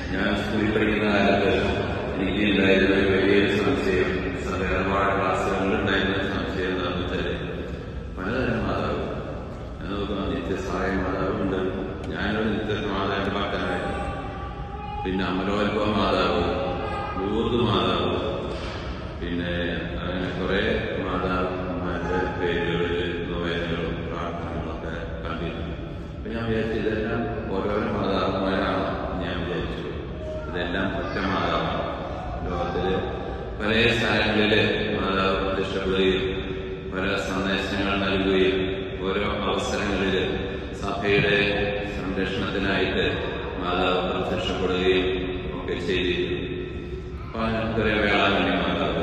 ഞാൻ സ്കൂളിൽ പഠിക്കുന്ന കാലത്ത് എനിക്ക് ഉണ്ടായിരുന്ന വലിയൊരു സംശയം, ഒരുപാട് ക്ലാസ്സുകളിൽ ഉണ്ടായിരുന്ന സംശയം എന്താണെന്ന് വെച്ചാൽ പലതരം മാതാവ്. ഞാൻ നോക്കുന്ന നിത്യസഹായ മാതാവുണ്ട്, ഞാനൊരു നിത്യമാതാവിന്റെ ഭക്തനായിരുന്നു. പിന്നെ അമലോത്ഭവ മാതാവ്, ലൂർദ് മാതാവ്, പിന്നെ അങ്ങനെ കുറെ മാതാവിന്റെ പേരുകളിൽ നോവേനകളും പ്രാർത്ഥനകളൊക്കെ കണ്ടിരുന്നു. അപ്പൊ ഞാൻ വിചാരിച്ചു ഇതെല്ലാം ഓരോരോ മാതാവുമാരാണ് ഞാൻ വിചാരിച്ചു. ഇതെല്ലാം ഒറ്റ മാതാവാണ്. ലോകത്തില് പല സ്ഥലങ്ങളില് മാതാവ് പ്രത്യക്ഷപ്പെടുകയും പല സന്ദേശങ്ങൾ നൽകുകയും ഓരോ അവസരങ്ങളില് സഭയുടെ സംരക്ഷണത്തിനായിട്ട് മാതാവ് പ്രത്യക്ഷപ്പെടുകയും ഒക്കെ ചെയ്തിരുന്നു. അപ്പൊ നമുക്കറിയാം വേളാങ്കണ്ണി മാതാവ്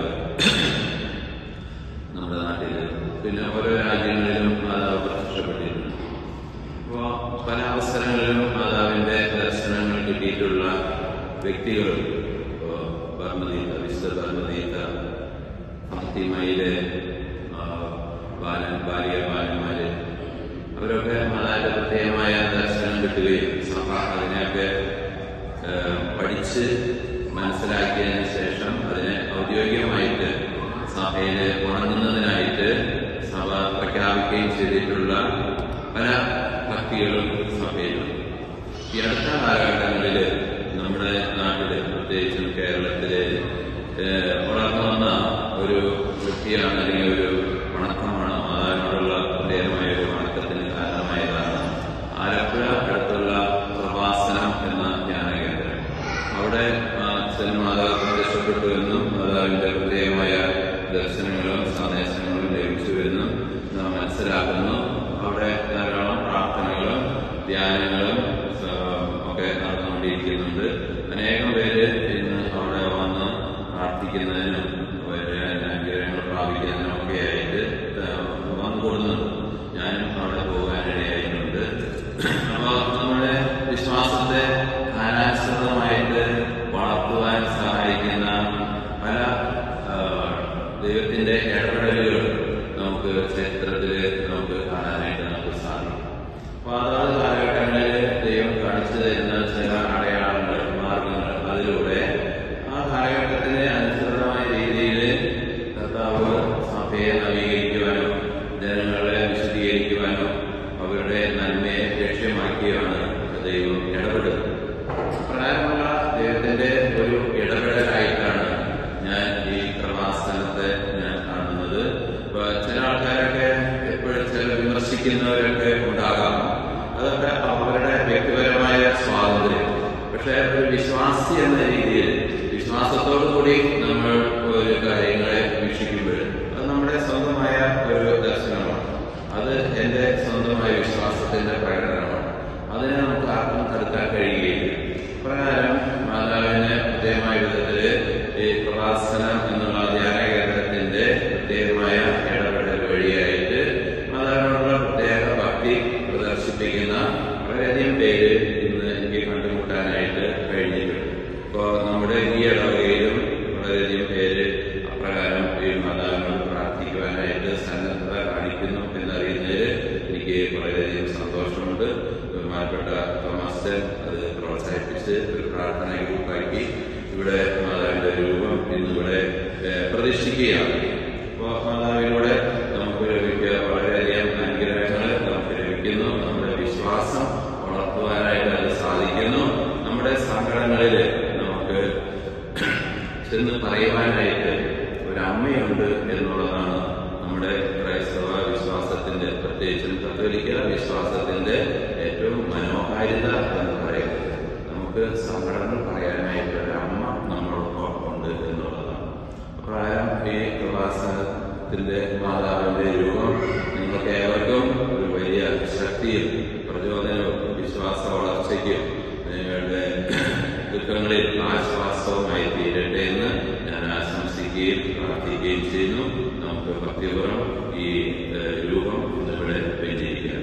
നമ്മുടെ നാട്ടില്, പിന്നെ ഓരോ രാജ്യങ്ങളിലും മാതാവ് പ്രത്യക്ഷപ്പെട്ടിരുന്നു. അപ്പോ പല അവസരങ്ങളിലും മാതാവിന്റെ ദർശനങ്ങൾ കിട്ടിയിട്ടുള്ള വ്യക്തികൾ, വിശുദ്ധ ബർണദീത്ത, ഫാത്തിമയിലെ ബാലിയ ബാലന്മാര്, അവരൊക്കെ മാതാവിന്റെ പ്രത്യേകമായ ദർശനം കിട്ടുകയും സഭ അതിനെയൊക്കെ പഠിച്ച് മനസ്സിലാക്കിയതിന് ശേഷം അതിനെ ഔദ്യോഗികമായിട്ട് സഭയിൽ ഉണങ്ങുന്നതിനായിട്ട് സഭ പ്രഖ്യാപിക്കുകയും ചെയ്തിട്ടുള്ള പല ഭക്തികളും സഭയിലും. ഈ അടുത്ത കാലഘട്ടങ്ങളിൽ നമ്മുടെ നാട്ടില്, പ്രത്യേകിച്ചും കേരളത്തില് വളർന്നു വന്ന ഒരു വൃത്തിയാണ്, അല്ലെങ്കിൽ ഒരു വണക്കമാണ്, മാതാവിനോടുള്ള പ്രത്യേകമായ ഒരു വണക്കത്തിന് കാരണമായതാണ് ആലപ്പുഴ അടുത്തുള്ള പ്രവാസനം എന്ന ധ്യാനകേന്ദ്രം. അവിടെ മാതാവ് പ്രത്യക്ഷപ്പെട്ടു എന്നും മാതാവിന്റെ പ്രത്യേകമായ ദർശനങ്ങളും സന്ദേശങ്ങളും ലഭിച്ചുവെന്നും നാം മനസ്സിലാക്കുന്നു. അവിടെ ധാരാളം പ്രാർത്ഥനകളും ധ്യാനങ്ങളും ഒക്കെ നടന്നുകൊണ്ടിരിക്കുന്നുണ്ട്. അനേകം പേര് ഇന്ന് അവിടെ വന്ന് പ്രാർത്ഥിക്കുന്നതിനും അനുഗ്രഹങ്ങൾ പ്രാപിക്കുന്നതിനും ഒക്കെ ആയിട്ട് വന്നുകൊടുന്നുണ്ട്. ഞാനും അവിടെ പോകാനിടയായിട്ടുണ്ട്. അപ്പൊ നമ്മുടെ വിശ്വാസത്തെ കാലാനുസൃതമായിട്ട് വളർത്തുവാൻ സഹായിക്കുന്ന പല ദൈവത്തിന്റെ ഇടപെടലുകൾ നമുക്ക് ചരിത്രത്തില് നമുക്ക് കാണാനായിട്ട് നമുക്ക് സാധിക്കും. അപ്പൊ അതാത് കാലഘട്ടങ്ങളിൽ ദൈവം കാണിച്ചു തരുന്ന ചില അടയാളങ്ങൾ, മാർഗങ്ങൾ, അതിലൂടെ ആ കാലഘട്ടത്തിന് അനുസൃതമായ രീതിയിൽ കർത്താവ് സഭയെ നവീകരിക്കുവാനോ ജനങ്ങളെ വിശദീകരിക്കുവാനോ അവരുടെ നന്മയെ ലക്ഷ്യമാക്കിയാണ് ദൈവം ഇടപെടുന്നത്. പ്രകാരമുള്ള ദൈവത്തിന്റെ ഒരു ഇടപെടലായിട്ടാണ് ഞാൻ ഈ പ്രവാസനത്തെ ഞാൻ കാണുന്നത്. ചില ആൾക്കാരൊക്കെ എപ്പോഴും ചില വിമർശിക്കുന്നവരൊക്കെ ഉണ്ടാകാം. അതൊക്കെ അവരുടെ വ്യക്തിപരമായ സ്വാതന്ത്ര്യം. പക്ഷെ ഒരു വിശ്വാസി എന്ന രീതിയിൽ വിശ്വാസത്തോടു കൂടി നമ്മൾ ഒരു കാര്യങ്ങളെ വീക്ഷിക്കുമ്പോൾ അത് നമ്മുടെ സ്വന്തമായ ഒരു ദർശനമാണ്. അത് എന്റെ സ്വന്തമായ വിശ്വാസത്തിന്റെ പ്രകടനമാണ്. അതിനെ നമുക്ക് ആർക്കും തടുക്കാൻ കഴിയുകയില്ല. പ്രകാരം മാതാവിന് പ്രത്യേകമായ വിധത്തില് ഈ പ്രവാസനം എന്നുള്ള ധ്യാന കേന്ദ്രത്തിന്റെ പ്രത്യേകമായ ഇടപെടൽ വഴിയായിട്ട് മാതാവിനോടുള്ള പ്രത്യേക ഭക്തി പ്രദർശിപ്പിക്കുന്ന വളരെയധികം പേര് ഇന്ന് എനിക്ക് കണ്ടുമുട്ടാനായിട്ട് കഴിഞ്ഞിട്ടുണ്ട്. ഇപ്പോ നമ്മുടെ ഈ ഇടവകയിലും വളരെയധികം പേര് അപ്രകാരം ഈ മാതാവിനോട് പ്രാർത്ഥിക്കുവാനായിട്ട് സന്നദ്ധത കാണിക്കുന്നു എന്നറിയുന്നതിൽ എനിക്ക് വളരെയധികം സന്തോഷമുണ്ട്. ബഹുമാനപ്പെട്ട തോമസ് അത് പ്രോത്സാഹിപ്പിച്ച് ഒരു പ്രാർത്ഥന ഗ്രൂപ്പാക്കി ഇവിടെ മാതാവിന്റെ രൂപം ഇന്നിവിടെ പ്രതിഷ്ഠിക്കുകയാണ്. അപ്പോൾ മാതാവിലൂടെ നമുക്ക് ലഭിക്കുക വളരെയധികം അനുഗ്രഹങ്ങൾ നമുക്ക് ലഭിക്കുന്നു. നമ്മുടെ വിശ്വാസം വളർത്തുവാനായിട്ട് അത് സാധിക്കുന്നു. നമ്മുടെ സങ്കടങ്ങളിൽ നമുക്ക് ചെന്ന് പറയുവാനായിട്ട് ഒരമ്മയുണ്ട് എന്നുള്ളതാണ് നമ്മുടെ ക്രൈസ്തവ വിശ്വാസത്തിന്റെ, പ്രത്യേകിച്ചും കത്തോലിക്ക വിശ്വാസത്തിന്റെ ഏറ്റവും മനോഹാരിത എന്ന് പറയുന്നത്. നമുക്ക് സങ്കടങ്ങൾ പറയാനായിട്ട് ഒരമ്മ നമ്മളോടൊപ്പം ഉണ്ട് എന്നുള്ളതാണ്. അപ്രകാരം ഈ പ്രവാസനത്തിന്റെ മാതാവിന്റെ രൂപം നിങ്ങൾക്ക് ഏവർക്കും ഒരു വലിയ ശക്തിയും പ്രചോദനവും വിശ്വാസ വളർച്ചയ്ക്കും നിങ്ങളുടെ ദുഃഖങ്ങളിൽ ആശ്വാസവുമായി തീരട്ടെ എന്ന് ഞാൻ ആശംസിക്കുകയും പ്രാർത്ഥിക്കുകയും ചെയ്യുന്നു. നമുക്ക് ഭക്തിപൂർവ്വം ഈ രൂപം ഇവിടെ വെച്ചിരിക്കാം.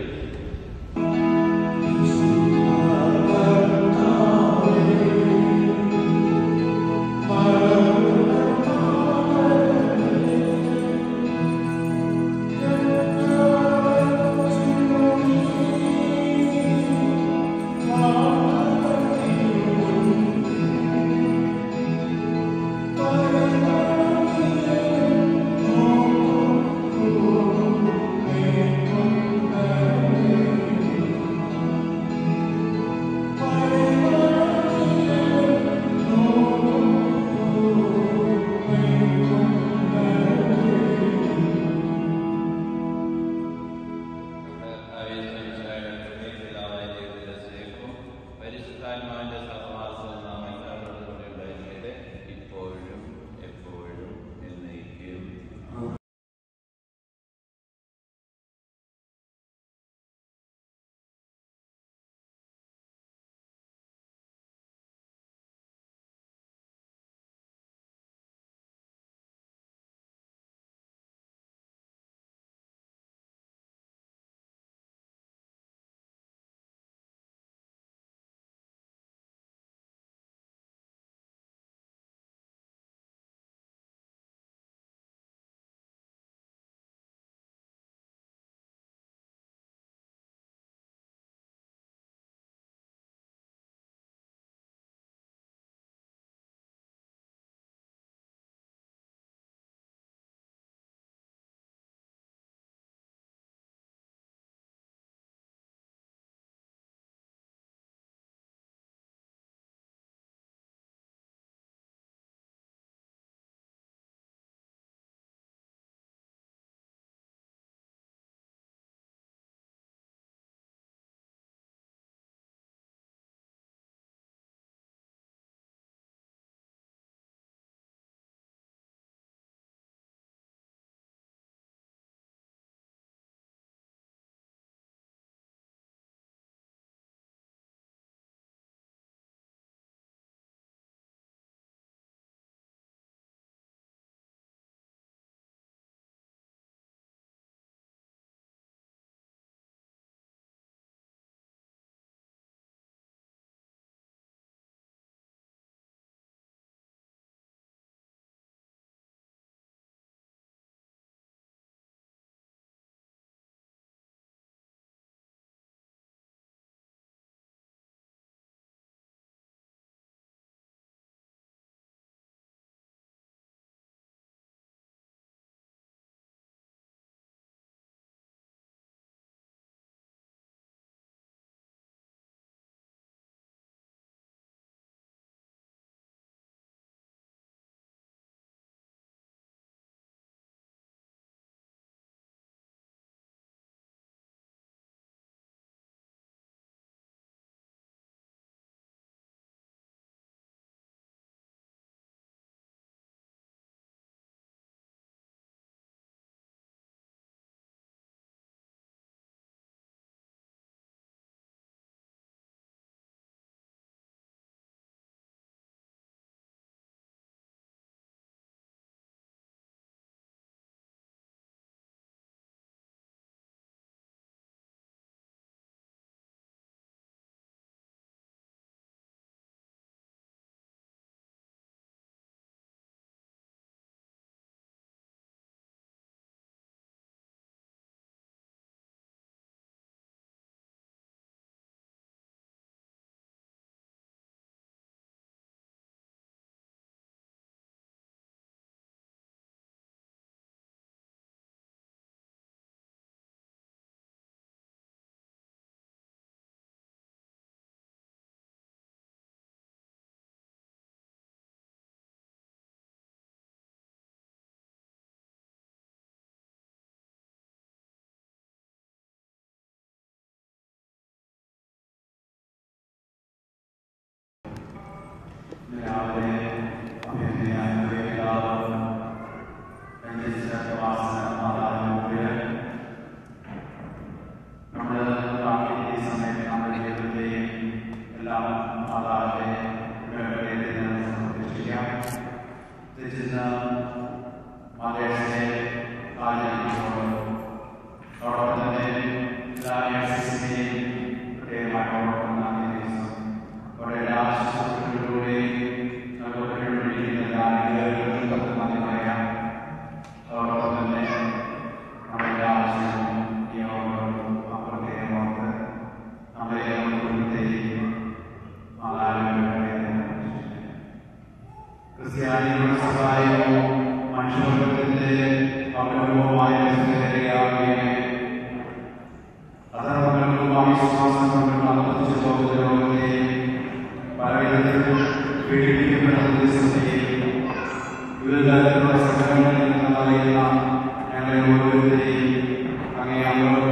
ഞങ്ങളെ ഓരോരുത്തരെയും അങ്ങേ